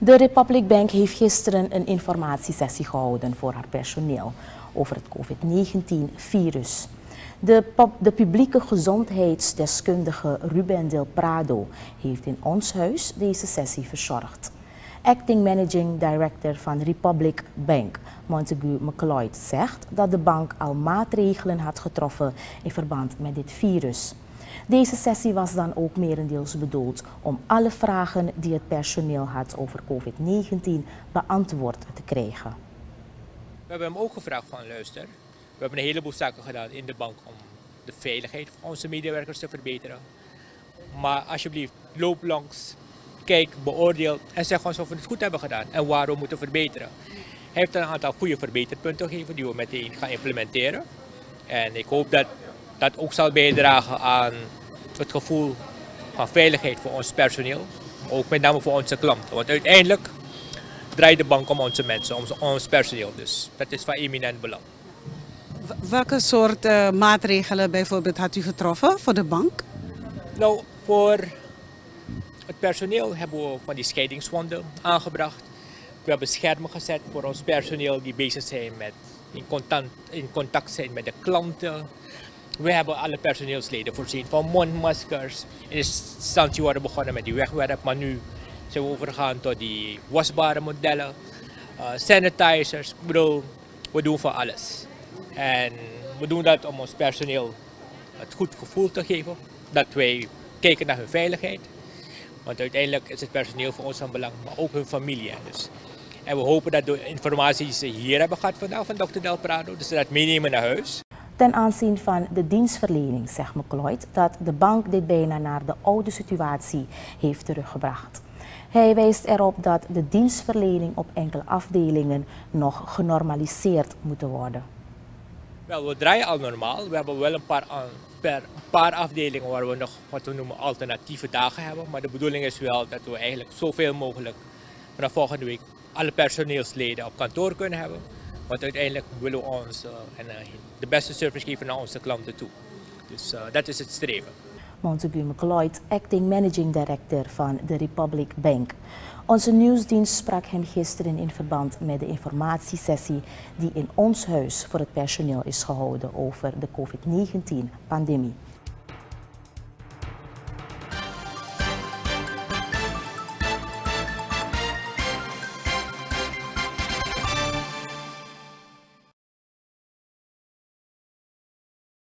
De Republic Bank heeft gisteren een informatiesessie gehouden voor haar personeel over het COVID-19-virus. De publieke gezondheidsdeskundige Ruben Del Prado heeft in ons huis deze sessie verzorgd. Acting Managing Director van Republic Bank, Montague McLeod, zegt dat de bank al maatregelen had getroffen in verband met dit virus. Deze sessie was dan ook merendeels bedoeld om alle vragen die het personeel had over COVID-19 beantwoord te krijgen. We hebben hem ook gevraagd van luister, we hebben een heleboel zaken gedaan in de bank om de veiligheid van onze medewerkers te verbeteren. Maar alsjeblieft, loop langs, kijk, beoordeel en zeg ons of we het goed hebben gedaan en waar we moeten verbeteren. Hij heeft een aantal goede verbeterpunten gegeven die we meteen gaan implementeren. En ik hoop dat dat ook zal bijdragen aan het gevoel van veiligheid voor ons personeel. Ook met name voor onze klanten. Want uiteindelijk draait de bank om onze mensen, om ons personeel. Dus dat is van eminent belang. Welke soort maatregelen bijvoorbeeld had u getroffen voor de bank? Nou, voor het personeel hebben we van die scheidingswanden aangebracht. We hebben schermen gezet voor ons personeel die bezig zijn met in contact zijn met de klanten. We hebben alle personeelsleden voorzien van mondmaskers. In eerste instantie waren we begonnen met die wegwerp, maar nu zijn we overgegaan tot die wasbare modellen, sanitizers. Ik bedoel, we doen van alles. En we doen dat om ons personeel het goed gevoel te geven, dat wij kijken naar hun veiligheid. Want uiteindelijk is het personeel voor ons van belang, maar ook hun familie. Dus. En we hopen dat de informatie die ze hier hebben gehad vandaag van Dr. Del Prado, dus ze dat meenemen naar huis. Ten aanzien van de dienstverlening zegt McLeod dat de bank dit bijna naar de oude situatie heeft teruggebracht. Hij wijst erop dat de dienstverlening op enkele afdelingen nog genormaliseerd moet worden. Wel, we draaien al normaal. We hebben wel een paar afdelingen waar we nog wat we noemen alternatieve dagen hebben. Maar de bedoeling is wel dat we eigenlijk zoveel mogelijk vanaf volgende week alle personeelsleden op kantoor kunnen hebben. Want uiteindelijk willen we ons de beste service geven naar onze klanten toe. Dus dat is het streven. Montague McLeod, Acting Managing Director van de Republic Bank. Onze nieuwsdienst sprak hem gisteren in verband met de informatiesessie die in ons huis voor het personeel is gehouden over de COVID-19-pandemie.